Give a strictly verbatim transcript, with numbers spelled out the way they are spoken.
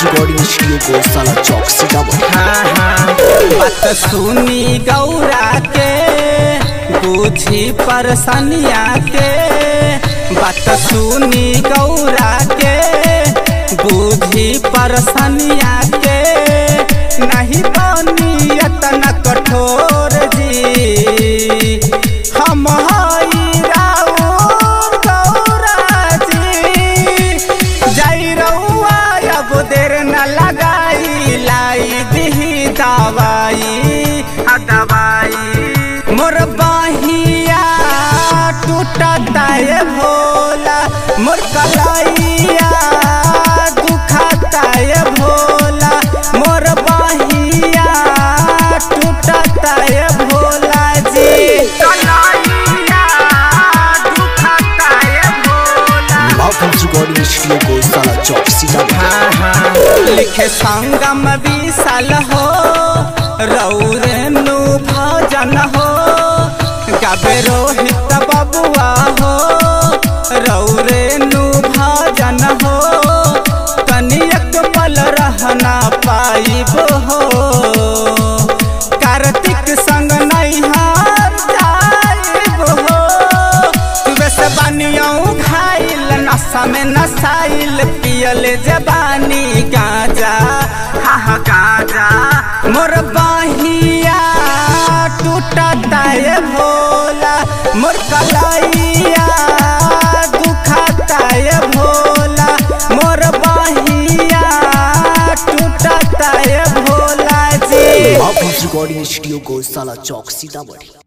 Recording studio को साला चौक सीतामढ़ी। हाँ हाँ बात सुनी गौरा के बुझी परसनिया के, बात सुनी गौरा के बुझी परसनिया के, नहीं बनी इतना कठोर जी हम हई राउर गौरा जी। जाई रउआ अब देर न लगाई, लाई दिही दवाई दवाई। मोर बाहिया टूटता है भोला, मोर कलाइया दुखता है भोला, मोर बाहिया टूटता है भोला जी। कलाइया दुखता है भोला। रिकॉर्डिंग स्टूडियो को साला चौक सीतामढ़ी। हाँ हाँ लिखे संगम विशाल हो, रौरेनु भजन हो, गावे रोहित बबुआ हो, रौरेनु भजन हो, कनियक पल रहना पाइब हो, कार्तिक संग नैहर जाइब हो। वैसे बनियों खाइल नशा में नसाइल, पियल जबानी गाजा हाँ गाजा। मोर बाहिया टूटता है भोला, मोर कलाइया दुखता है भोला, मोर बाहिया टूटता है भोला जी। रिकॉर्डिंग स्टूडियो को साला चौक सीतामढ़ी।